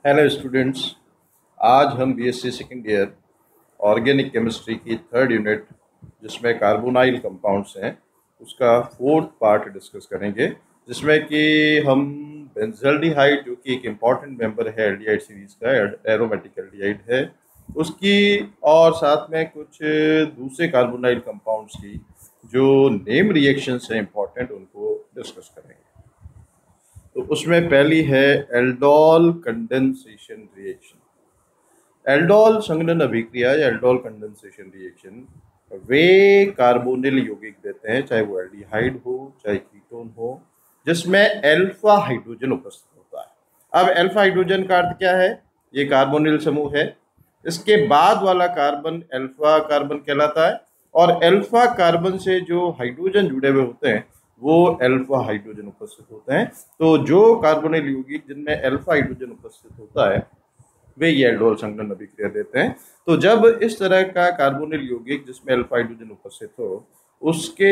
Hello students. आज हम BSc second year organic chemistry की थर्ड यूनिट जिसमें कार्बोनाइल कंपाउंड्स हैं उसका फोर्थ पार्ट डिस्कस करेंगे, जिसमें कि हम बेंजल्डिहाइड जो कि एक इम्पॉर्टेंट मेंबर है एल्डिहाइड सीरीज़ का, एरोमेटिक एल्डिहाइड है उसकी, और साथ में कुछ दूसरे कार्बोनाइल कंपाउंड्स की जो नेम रिएक्शंस हैं इम्पॉर्टेंट, उनको डिस्कस करेंगे। तो उसमें पहली है एल्डोल कंडेंसेशन रिएक्शन। एल्डोल संघनन अभिक्रिया या एल्डोल कंडेंसेशन रिएक्शन वे कार्बोनिल यौगिक देते हैं, चाहे वो एल्डिहाइड हो चाहे कीटोन हो, जिसमें अल्फा हाइड्रोजन उपस्थित होता है। अब अल्फा हाइड्रोजन का अर्थ क्या है? ये कार्बोनिल समूह है। इसके बाद वाला कार्बन अल्फा कार्बन कहलाता है, और अल्फा कार्बन से जो हाइड्रोजन जुड़े हुए होते हैं वो अल्फा हाइड्रोजन उपस्थित होते हैं। तो जो कार्बोनिल यौगिक जिनमें अल्फा हाइड्रोजन उपस्थित होता है वे ये एल्डोल संघनन अभिक्रिया देते हैं। तो जब इस तरह का कार्बोनिल यौगिक जिसमें अल्फा हाइड्रोजन उपस्थित हो, उसके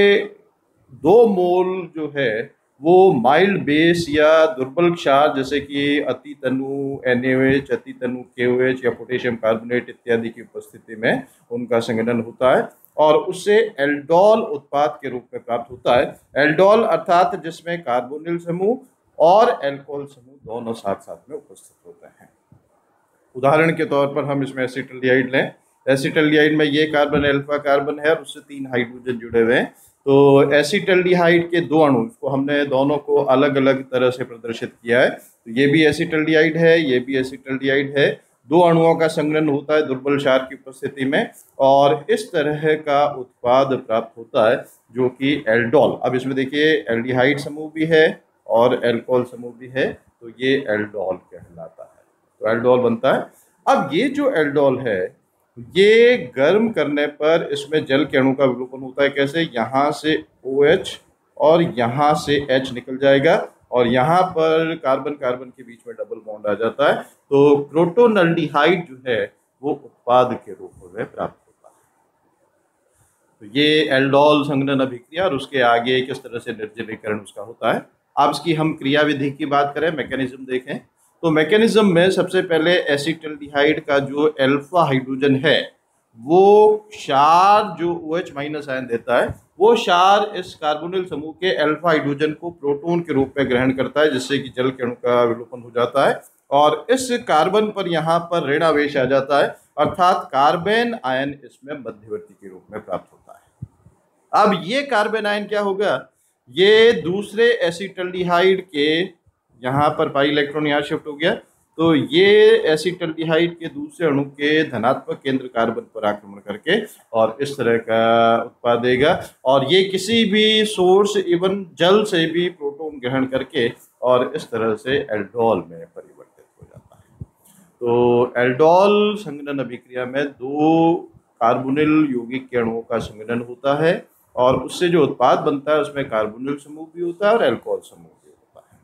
2 मोल जो है वो माइल्ड बेस या दुर्बल क्षार जैसे कि अति तनु NaOH, अति तनु KOH या पोटेशियम कार्बोनेट इत्यादि की उपस्थिति में उनका संघनन होता है और उससे एल्डोल उत्पाद के रूप में प्राप्त होता है। एल्डोल अर्थात जिसमें कार्बोनिल समूह और अल्कोहल समूह दोनों साथ साथ में उपस्थित होते हैं। उदाहरण के तौर पर हम इसमें एसिटल्डिहाइड लें। एसिटल्डिहाइड में ये कार्बन अल्फा कार्बन है और उससे 3 हाइड्रोजन जुड़े हुए हैं। तो एसिटल्डिहाइड के 2 अणु, इसको हमने दोनों को अलग अलग तरह से प्रदर्शित किया है। तो ये भी एसिटल्डिहाइड है, ये भी एसिटल्डिहाइड है। 2 अणुओं का संघनन होता है दुर्बल क्षार की उपस्थिति में और इस तरह का उत्पाद प्राप्त होता है जो कि एल्डोल। अब इसमें देखिए एल्डिहाइड समूह भी है और अल्कोहल समूह भी है, तो ये एल्डोल कहलाता है। तो एल्डोल बनता है। अब ये जो एल्डोल है ये गर्म करने पर इसमें जल के अणु का विलोपन होता है। कैसे? यहाँ से OH और यहाँ से H निकल जाएगा और यहाँ पर कार्बन कार्बन के बीच में डबल बॉन्ड आ जाता है। तो क्रोटोनल्डिहाइड जो है वो उत्पाद के रूप में प्राप्त होता है। तो ये एल्डोल संघनन अभिक्रिया और उसके आगे किस तरह से निर्जलीकरण उसका होता है। अब इसकी हम क्रिया विधि की बात करें, मैकेनिज्म देखें, तो मैकेनिज्म में सबसे पहले एसिटल्डिहाइड का जो अल्फा हाइड्रोजन है वो क्षार जो OH माइनस आयन देता है, वो क्षार इस कार्बोनिल समूह के अल्फा हाइड्रोजन को प्रोटॉन के रूप में ग्रहण करता है, जिससे कि जल के अणु का विलोपन हो जाता है और इस कार्बन पर यहाँ पर ऋणावेश आ जाता है, अर्थात कार्बन आयन इसमें मध्यवर्ती के रूप में प्राप्त होता है। अब ये कार्बन आयन क्या होगा? ये दूसरे एसिटल्डिहाइड के, यहाँ पर पाई इलेक्ट्रॉन यहाँ शिफ्ट हो गया, तो ये एसिटल्डिहाइड के दूसरे अणु के धनात्मक केंद्र कार्बन पर आक्रमण करके और इस तरह का उत्पाद देगा और ये किसी भी सोर्स इवन जल से भी प्रोटॉन ग्रहण करके और इस तरह से एल्डोल में परिवर्तित हो जाता है। तो एल्डोल संघनन अभिक्रिया में 2 कार्बोनिल यौगिक के अणुओं का संघनन होता है और उससे जो उत्पाद बनता है उसमें कार्बोनिल समूह भी होता है और अल्कोहल समूह भी होता है।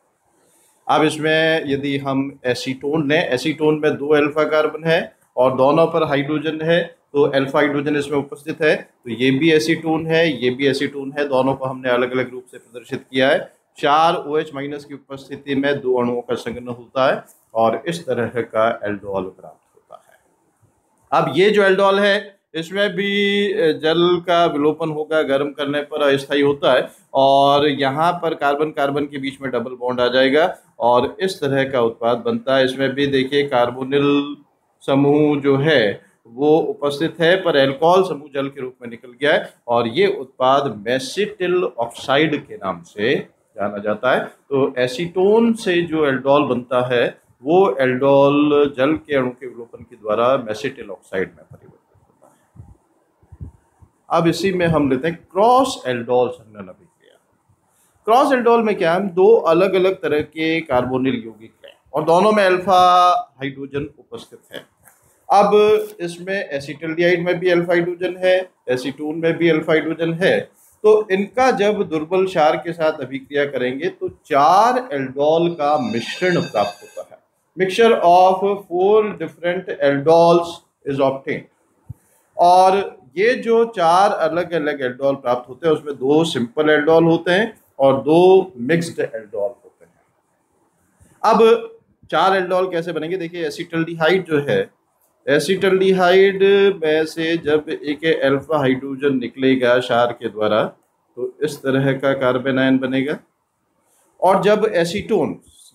अब इसमें यदि हम एसीटोन लें, एसीटोन में 2 अल्फा कार्बन है और दोनों पर हाइड्रोजन है, तो अल्फा हाइड्रोजन इसमें उपस्थित है, तो ये भी एसीटोन है, ये भी एसीटोन है। दोनों को हमने अलग अलग रूप से प्रदर्शित किया है। 4 OH माइनस की उपस्थिति में 2 अणुओं का संघनन होता है और इस तरह का एल्डोल प्राप्त होता है। अब ये जो एल्डोल है इसमें भी जल का विलोपन होगा, गर्म करने पर अस्थायी होता है और यहाँ पर कार्बन कार्बन के बीच में डबल बॉन्ड आ जाएगा और इस तरह का उत्पाद बनता है। इसमें भी देखिए कार्बोनिल समूह जो है वो उपस्थित है पर अल्कोहल समूह जल के रूप में निकल गया है और ये उत्पाद मेसिटिल ऑक्साइड के नाम से जाना जाता है। तो एसीटोन से जो एल्डोल बनता है वो एल्डोल जल के अणु के विलोपन के द्वारा मेसिटिल ऑक्साइड में परिवर्तित होता है। अब इसी में हम लेते हैं क्रॉस एल्डोल संघनन अभिक्रिया। क्रॉस एल्डोल में क्या है, 2 अलग अलग तरह के कार्बोनिल यौगिक हैं और दोनों में अल्फा हाइड्रोजन उपस्थित है। अब इसमें एसिटल्डिहाइड में भी अल्फा हाइड्रोजन है, एसीटोन में भी अल्फा हाइड्रोजन है, तो इनका जब दुर्बल क्षार के साथ अभिक्रिया करेंगे तो 4 एल्डोल का मिश्रण प्राप्त होता है। Mixture of 4 different aldols is obtained और ये जो 4 अलग अलग एल्डोल प्राप्त होते हैं उसमें 2 सिंपल एल्डोल होते हैं और 2 मिक्स्ड एल्डोल होते हैं। अब 4 एल्डोल कैसे बनेंगे? देखिए एसिटल्डिहाइड जो है, एसिटल्डिहाइड में से जब एक अल्फा हाइड्रोजन निकलेगा क्षार के द्वारा तो इस तरह का कार्बन आयन बनेगा। और जब एसीटोन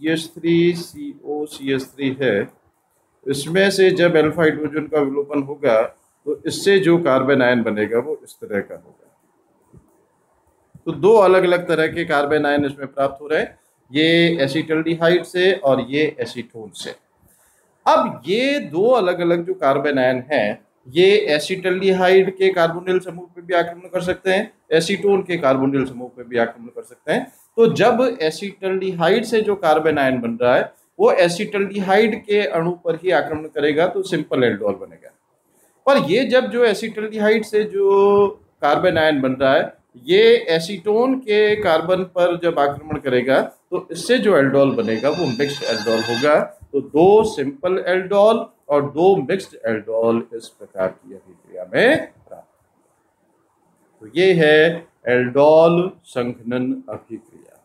CH3COCH3 है, इसमें से जब अल्फा हाइड्रोजन का विलोपन होगा तो इससे जो कार्बन आयन बनेगा वो इस तरह का होगा। तो 2 अलग अलग तरह के कार्बन आयन इसमें प्राप्त हो रहे हैं, ये एसिटल्डिहाइड से और ये एसीटोन से। अब ये 2 अलग अलग जो कार्बन आयन हैं, ये एसिटल्डिहाइड के कार्बोनिल समूह पे भी आक्रमण कर सकते हैं, एसीटोन के कार्बोनिल समूह पे भी आक्रमण कर सकते हैं। तो जब एसिटल्डिहाइड से जो कार्बन आयन बन रहा है वो एसिटल्डिहाइड के अणु पर ही आक्रमण करेगा तो सिंपल एल्डोल बनेगा। पर ये जब जो एसिटल्डिहाइड से जो कार्बन आयन बन रहा है ये एसीटोन के कार्बन पर जब आक्रमण करेगा तो इससे जो एल्डोल बनेगा वो मिक्स्ड एल्डोल होगा। तो 2 सिंपल एल्डोल और 2 मिक्स्ड एल्डोल इस प्रकार की अभिक्रिया में प्राप्त। तो ये है एल्डोल संघनन अभिक्रिया।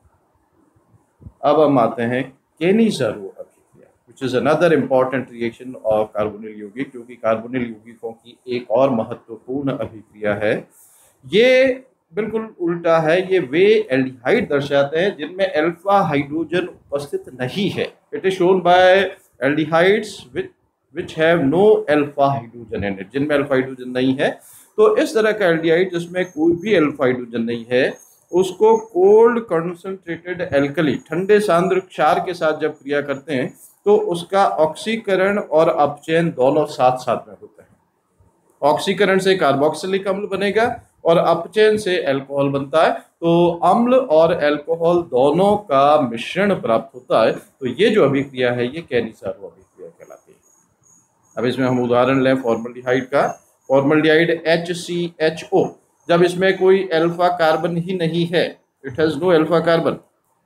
अब हम आते हैं केनिज़ारो अभिक्रिया, which is another important reaction of carbonyl यौगिक, जो कि कार्बोनिल यौगिकों की एक और महत्वपूर्ण अभिक्रिया है। ये बिल्कुल उल्टा है, ये वे एल्डिहाइड दर्शाते हैं जिनमें अल्फा हाइड्रोजन उपस्थित नहीं है। It is shown by aldehydes which have no alpha hydrogen in it, जिनमें अल्फा हाइड्रोजन नहीं है। तो इस तरह का एल्डिहाइड जिसमें कोई भी अल्फा हाइड्रोजन नहीं है उसको कोल्ड कंसंट्रेटेड एल्कली, ठंडे सांद्र क्षार के साथ जब क्रिया करते हैं तो उसका ऑक्सीकरण और अपचयन दोनों साथ साथ में होते हैं। ऑक्सीकरण से कार्बोक्सिलिक अम्ल बनेगा और अपचयन से अल्कोहल बनता है। तो अम्ल और अल्कोहल दोनों का मिश्रण प्राप्त होता है। तो ये जो अभिक्रिया है ये केनिज़ारो अभिक्रिया कहलाती है। अब इसमें हम उदाहरण लें फॉर्मल्डिहाइड का। फॉर्मल्डिहाइड HCHO, जब इसमें कोई अल्फा कार्बन ही नहीं है, it has no alpha carbon,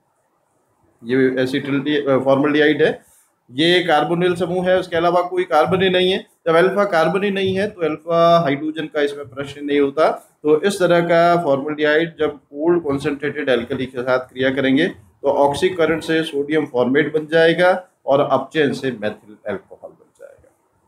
ये एसिटिल्डी फॉर्मल्डिहाइड है, ये कार्बोनिल समूह है, उसके अलावा कोई कार्बन ही नहीं है। जब अल्फा कार्बन ही नहीं है तो अल्फा हाइड्रोजन का इसमें प्रश्न नहीं होता। तो इस तरह का फॉर्मल्डिहाइड जब कोल्ड कॉन्सेंट्रेटेड एल्कली के साथ क्रिया करेंगे तो ऑक्सीकरण से सोडियम फॉर्मेट बन जाएगा और अपचयन से मेथिल अल्कोहल बन जाएगा।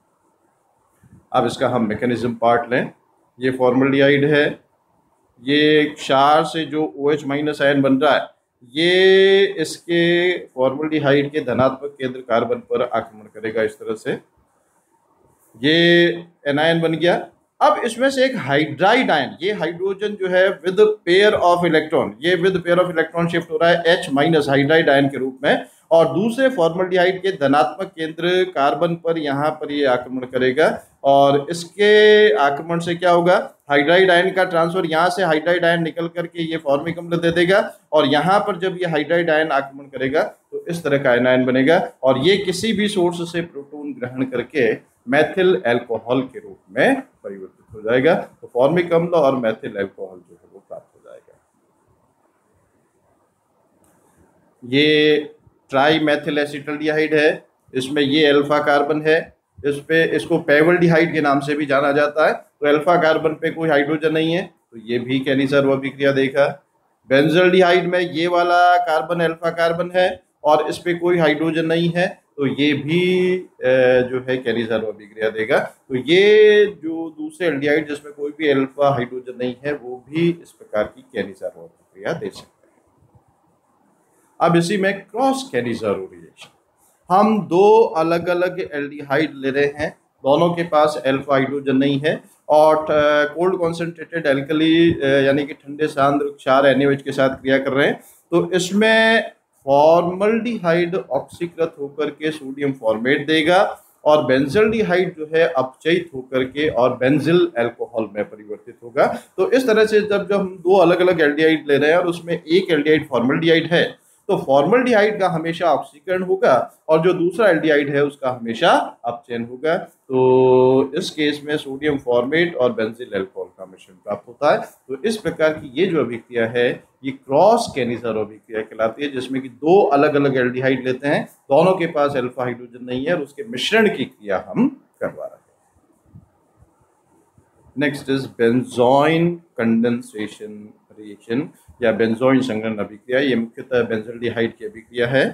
अब इसका हम मैकेनिज्म पार्ट लें। ये फॉर्मल्डिहाइड है, ये क्षार से जो OH- आयन बन रहा है ये इसके फॉर्मल्डिहाइड के धनात्मक केंद्र कार्बन पर आक्रमण करेगा। इस तरह से ये एनायन बन गया। अब इसमें से एक हाइड्राइड आयन, ये हाइड्रोजन जो है विद पेयर ऑफ इलेक्ट्रॉन, ये with pair of electron shift हो रहा है H- हाइड्राइड आयन के रूप में, और दूसरे फॉर्मल्डिहाइड के धनात्मक केंद्र कार्बन पर यहाँ पर ये आक्रमण करेगा। और इसके आक्रमण से क्या होगा, हाइड्राइड आयन का ट्रांसफर, यहाँ से हाइड्राइड आयन निकल करके ये फॉर्मिक अम्ल दे देगा और यहाँ पर जब ये हाइड्राइड आयन आक्रमण करेगा तो इस तरह का आयन बनेगा और ये किसी भी सोर्स से प्रोटॉन ग्रहण करके मेथिल अल्कोहल के रूप में परिवर्तित हो जाएगा। तो फॉर्मिक अम्ल और मेथिल अल्कोहल जो है वो प्राप्त हो जाएगा। ये ट्राई मेथिल एसिटल्डिहाइड है, इसमें ये अल्फा कार्बन है, इसको पेवल्डिहाइड के नाम से भी जाना जाता है। तो अल्फा कार्बन पे कोई हाइड्रोजन नहीं है तो ये भी केनिज़ारो अभिक्रिया देखा। बेंजल्डिहाइड में ये वाला कार्बन अल्फा कार्बन है और इस पे कोई हाइड्रोजन नहीं है तो ये भी जो है केनिज़ारो अभिक्रिया देगा। तो ये जो दूसरे एल्डिहाइड जिसमें कोई भी अल्फा हाइड्रोजन नहीं है वो भी इस प्रकार की केनिज़ारो अभिक्रिया दे सकते हैं। अब इसी में क्रॉस केनिज़ारो रिएक्शन, हम 2 अलग अलग एल्डिहाइड ले रहे हैं, दोनों के पास अल्फा हाइड्रोजन नहीं है और कोल्ड कॉन्सेंट्रेटेड एल्कली यानी कि ठंडे सांद्र क्षार NaOH के साथ क्रिया कर रहे हैं। तो इसमें फॉर्मल्डिहाइड ऑक्सीकृत होकर के सोडियम फॉर्मेट देगा और बेंजल्डिहाइड जो है अपचयित होकर के और बेंजिल अल्कोहल में परिवर्तित होगा। तो इस तरह से जब हम 2 अलग अलग एल्डिहाइड ले रहे हैं और उसमें एक एल्डिहाइड फॉर्मल्डिहाइड है तो फॉर्मल्डिहाइड का हमेशा ऑक्सीकरण होगा और जो दूसरा एल्डिहाइड है उसका हमेशा अपचयन होगा। तो इस केस में सोडियम फॉर्मेट और बेंजिल अल्कोहल का मिश्रण प्राप्त होता है। तो इस प्रकार की ये जो अभिक्रिया है ये क्रॉस केनिज़ारो अभिक्रिया कहलाती है, जिसमें कि 2 अलग अलग एल्डिहाइड लेते हैं, दोनों के पास अल्फा हाइड्रोजन नहीं है और उसके मिश्रण की क्रिया हम करवा रहे हैं। Next is benzoin condensation reaction या बेंजोइन संघनन अभिक्रिया। ये मुख्यतः बेंजल्डिहाइड की अभिक्रिया है।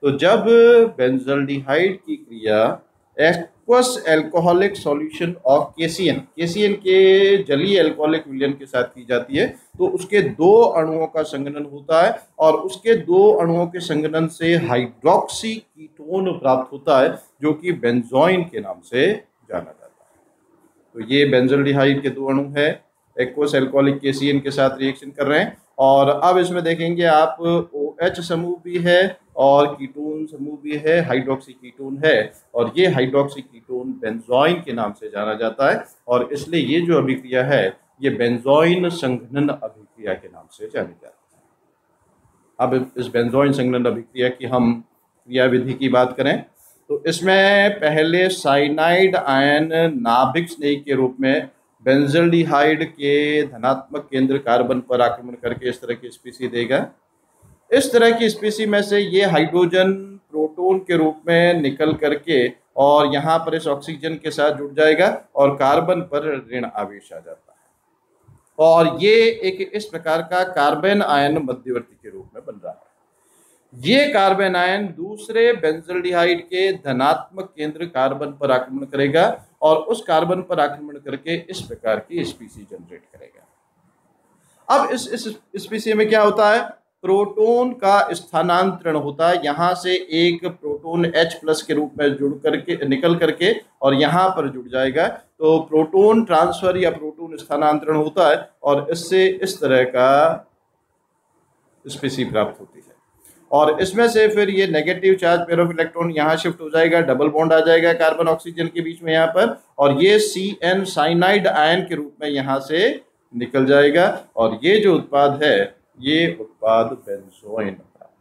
तो जब बेंजल्डिहाइड की क्रिया aqueous alcoholic solution of KCN के जलीय एल्कोहलिक विलयन के साथ की जाती है तो उसके दो अणुओं का संघनन होता है और उसके दो अणुओं के संघनन से हाइड्रोक्सी कीटोन प्राप्त होता है जो कि बेंजोइन के नाम से जाना जाता है। तो ये बेंजल्डिहाइड के दो अणु है, एक्वस एल्कोहलिक केसीएन के साथ रिएक्शन कर रहे हैं। और अब इसमें देखेंगे आप OH समूह भी है और कीटोन समूह भी है, हाइड्रोक्सी कीटोन है और ये हाइड्रोक्सी कीटोन बेंजोइन के नाम से जाना जाता है और इसलिए ये जो अभिक्रिया है ये बेंजोइन संघनन अभिक्रिया के नाम से जानी जाती है। अब इस बेंजोइन संघनन अभिक्रिया की हम क्रियाविधि की बात करें तो इसमें पहले साइनाइड आयन नाभिक स्नेही के रूप में बेंजल्डिहाइड के धनात्मक केंद्र कार्बन पर आक्रमण करके इस तरह की स्पीसी देगा। इस तरह की स्पीसी में से ये हाइड्रोजन प्रोटॉन के रूप में निकल करके और यहाँ पर इस ऑक्सीजन के साथ जुड़ जाएगा और कार्बन पर ऋण आवेश आ जाता है और ये एक इस प्रकार का कार्बन आयन मध्यवर्ती के रूप में बन रहा है। ये कार्बन आयन दूसरे बेंजल्डिहाइड के धनात्मक केंद्र कार्बन पर आक्रमण करेगा और उस कार्बन पर आक्रमण करके इस प्रकार की स्पीसी जनरेट करेगा। अब इस स्पीसी में क्या होता है, प्रोटॉन का स्थानांतरण होता है। यहाँ से एक प्रोटॉन H+ के रूप में जुड़ करके निकल करके और यहाँ पर जुड़ जाएगा तो प्रोटॉन ट्रांसफर या प्रोटॉन स्थानांतरण होता है और इससे इस तरह का स्पीसी प्राप्त होती है। और इसमें से फिर ये negative charge pair of electron यहाँ शिफ्ट हो जाएगा, डबल बॉन्ड आ जाएगा कार्बन ऑक्सीजन के बीच में यहाँ पर और ये CN साइनाइड आयन के रूप में यहाँ से निकल जाएगा और ये जो उत्पाद है ये उत्पाद बेंजोइन।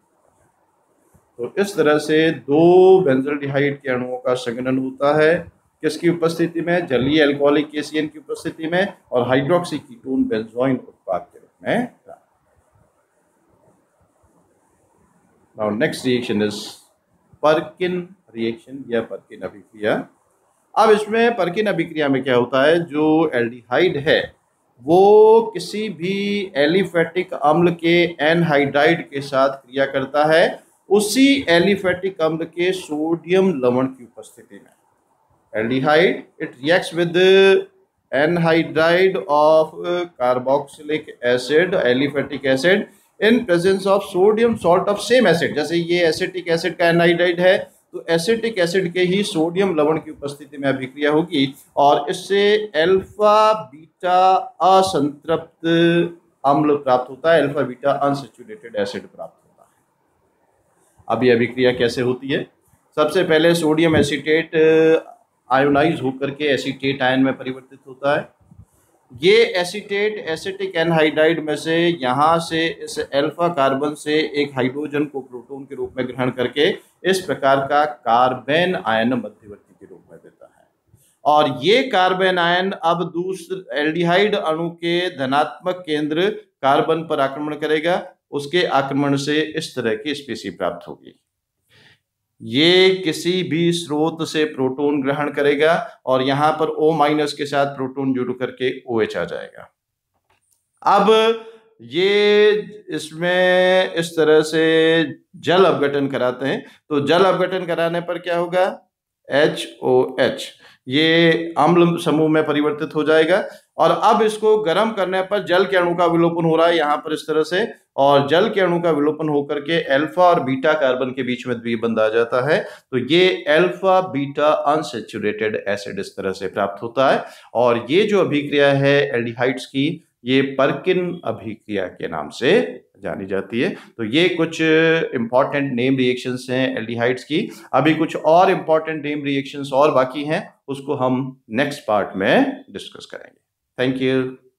तो इस तरह से दो बेंजल्डिहाइड के अणुओं का संघनन होता है किसकी उपस्थिति में, जलीय एल्कोहलिक केसीएन की उपस्थिति में और हाइड्रोक्सी कीटोन बेंजोइन उत्पाद के रूप में। Now next reaction is Perkin reaction या पर्किन अभिक्रिया। अब इसमें पर्किन अभिक्रिया में क्या होता है, जो एल्डिहाइड है वो किसी भी एलिफेटिक अम्ल के एनहाइड्राइड के साथ क्रिया करता है उसी एलिफेटिक अम्ल के सोडियम लवण की उपस्थिति में। Aldehyde it reacts with anhydride of carboxylic acid aliphatic acid in presence of sodium salt of same acid. जैसे ये एसिटिक एसिड का एनहाइड्राइड है तो एसिटिक एसिड के ही सोडियम लवण की उपस्थिति में अभिक्रिया होगी और इससे अल्फा बीटा असंतृप्त अम्ल प्राप्त होता है, अल्फा बीटा अनसैचुरेटेड एसिड प्राप्त होता है। अब ये अभिक्रिया कैसे होती है, सबसे पहले सोडियम एसीटेट आयोनाइज होकर के एसीटेट आयन में परिवर्तित होता है। ये एसीटेट एसिटिक एनहाइड्राइड में से यहाँ से इस अल्फा कार्बन से एक हाइड्रोजन को प्रोटॉन के रूप में ग्रहण करके इस प्रकार का कार्बन आयन मध्यवर्ती के रूप में देता है और ये कार्बन आयन अब दूसरे एल्डिहाइड अणु के धनात्मक केंद्र कार्बन पर आक्रमण करेगा, उसके आक्रमण से इस तरह की स्पीसी प्राप्त होगी। ये किसी भी स्रोत से प्रोटॉन ग्रहण करेगा और यहाँ पर O- के साथ प्रोटॉन जुड़ करके OH आ जाएगा। अब ये इसमें इस तरह से जल अपघटन कराते हैं तो जल अपघटन कराने पर क्या होगा, HOH ये अम्ल समूह में परिवर्तित हो जाएगा और अब इसको गर्म करने पर जल के अणु का विलोपन हो रहा है यहाँ पर इस तरह से और जल के अणु का विलोपन होकर के अल्फा और बीटा कार्बन के बीच में द्विबंध आ जाता है तो ये अल्फा बीटा अनसैचुरेटेड एसिड इस तरह से प्राप्त होता है और ये जो अभिक्रिया है एल्डिहाइड्स की ये पर्किन अभिक्रिया के नाम से जानी जाती है। तो ये कुछ इंपॉर्टेंट नेम रिएक्शंस हैं एल्डिहाइड्स की। अभी कुछ और इंपॉर्टेंट नेम रिएक्शंस और बाकी हैं, उसको हम नेक्स्ट पार्ट में डिस्कस करेंगे। Thank you.